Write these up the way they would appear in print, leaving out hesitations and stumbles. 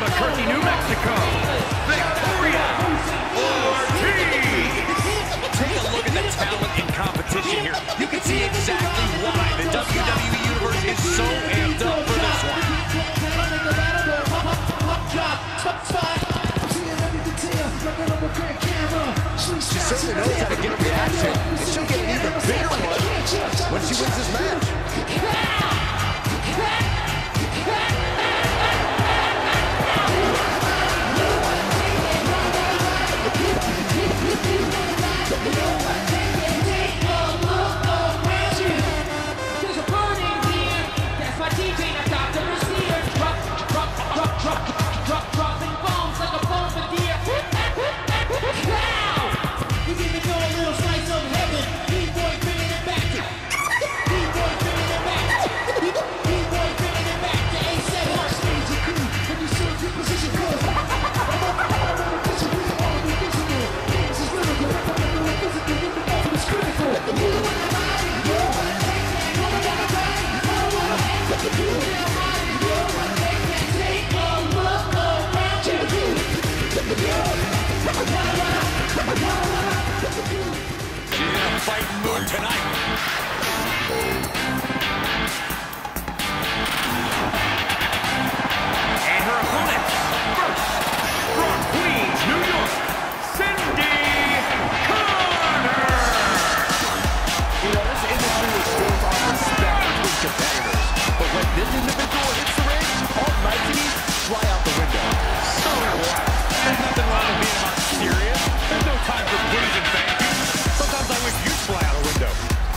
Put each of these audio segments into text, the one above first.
Albuquerque, New Mexico, Vicki Ortiz. Take a look at the talent and competition here. You can see exactly why the WWE Universe is so amped up for this one. She certainly knows how to get a reaction, and she'll get an even bigger one when she wins this match. Fighting mood tonight. And her opponent, first, from Queens, New York, Cindy Carter. You know, this industry is built on respect between competitors. But when this individual hits the ring, all niceties fly out the window. So what? There's nothing wrong with being about serious. There's no time for please and thank you. Sometimes I wish you'd fly out a window.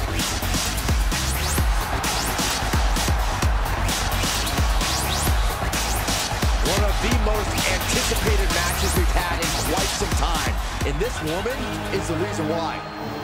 One of the most anticipated matches we've had in quite some time. And this woman is the reason why.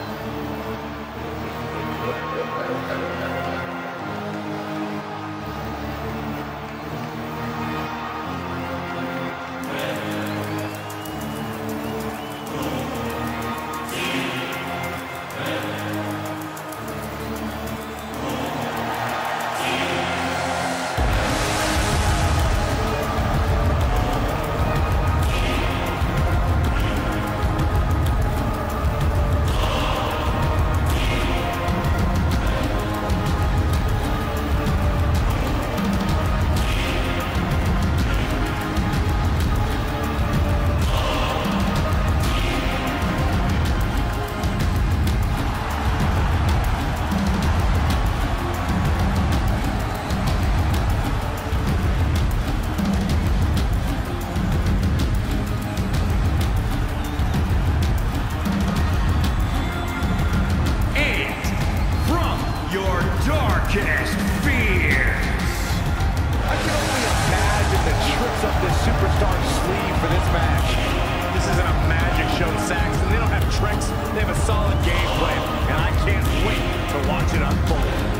darkest fears. I can only imagine the tricks up this superstar's sleeve for this match. This isn't a magic show, Saxton. They don't have tricks. They have a solid game plan, and I can't wait to watch it unfold.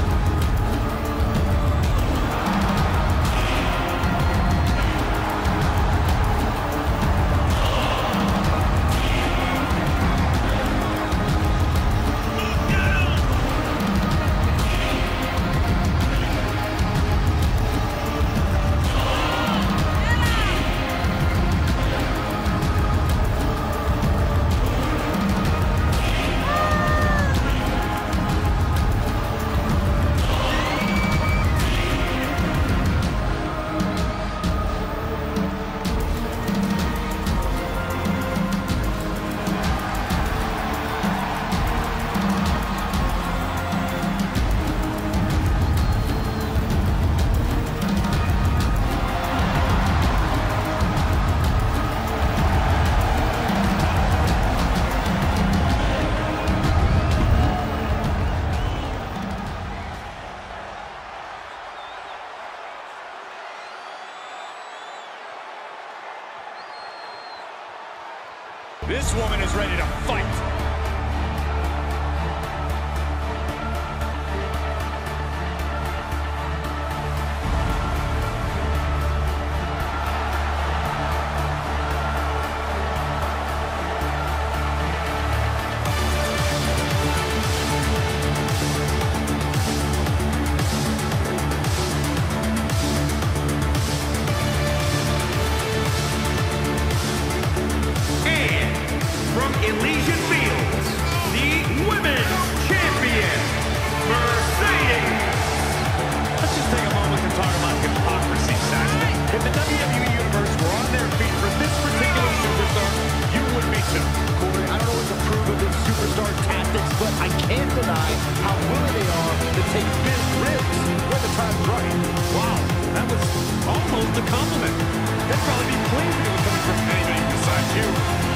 This woman is ready to fight. Elysian Fields, the Women's Champion, Mercedes. Let's just take a moment to talk about hypocrisy, Saxton. If the WWE Universe were on their feet for this particular superstar, you would be too. Corey, I don't always approve of this superstar tactics, but I can't deny how willing they are to take big risks when the time's right. Wow, that was almost a compliment. That'd probably be plain coming from anybody besides you.